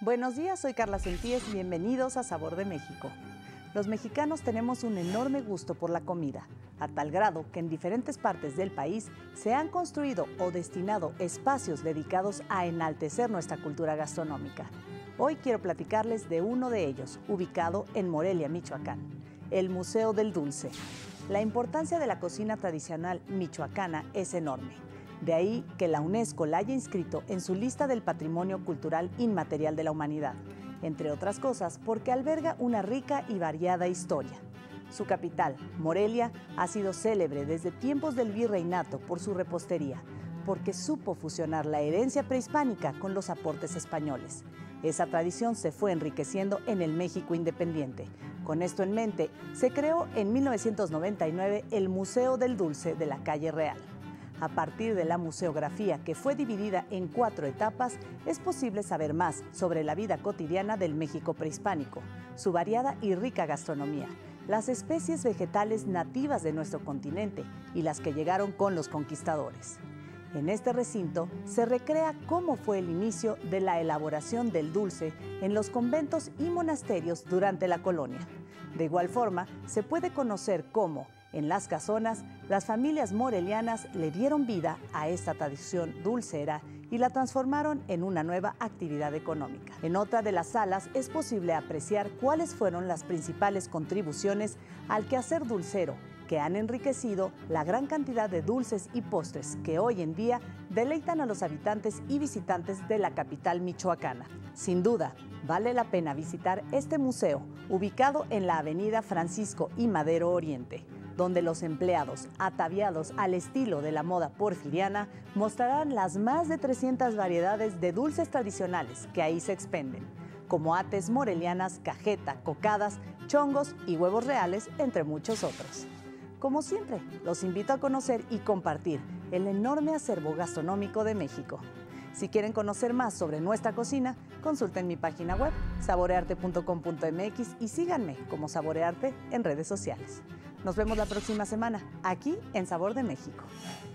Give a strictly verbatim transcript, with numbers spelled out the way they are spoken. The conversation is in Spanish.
Buenos días, soy Carla Sentíes y bienvenidos a Sabor de México. Los mexicanos tenemos un enorme gusto por la comida, a tal grado que en diferentes partes del país se han construido o destinado espacios dedicados a enaltecer nuestra cultura gastronómica. Hoy quiero platicarles de uno de ellos, ubicado en Morelia, Michoacán, el Museo del Dulce. La importancia de la cocina tradicional michoacana es enorme. De ahí que la UNESCO la haya inscrito en su lista del Patrimonio Cultural Inmaterial de la Humanidad, entre otras cosas porque alberga una rica y variada historia. Su capital, Morelia, ha sido célebre desde tiempos del virreinato por su repostería, porque supo fusionar la herencia prehispánica con los aportes españoles. Esa tradición se fue enriqueciendo en el México independiente. Con esto en mente, se creó en mil novecientos noventa y nueve el Museo del Dulce de la Calle Real. A partir de la museografía, que fue dividida en cuatro etapas, es posible saber más sobre la vida cotidiana del México prehispánico, su variada y rica gastronomía, las especies vegetales nativas de nuestro continente y las que llegaron con los conquistadores. En este recinto se recrea cómo fue el inicio de la elaboración del dulce en los conventos y monasterios durante la colonia. De igual forma, se puede conocer cómo, en las casonas, las familias morelianas le dieron vida a esta tradición dulcera y la transformaron en una nueva actividad económica. En otra de las salas es posible apreciar cuáles fueron las principales contribuciones al quehacer dulcero que han enriquecido la gran cantidad de dulces y postres que hoy en día deleitan a los habitantes y visitantes de la capital michoacana. Sin duda, vale la pena visitar este museo, ubicado en la avenida Francisco y Madero Oriente, donde los empleados, ataviados al estilo de la moda porfiriana, mostrarán las más de trescientas variedades de dulces tradicionales que ahí se expenden, como ates morelianas, cajeta, cocadas, chongos y huevos reales, entre muchos otros. Como siempre, los invito a conocer y compartir el enorme acervo gastronómico de México. Si quieren conocer más sobre nuestra cocina, consulten mi página web, saborearte punto com punto m x, y síganme como Saborearte en redes sociales. Nos vemos la próxima semana, aquí en Sabor de México.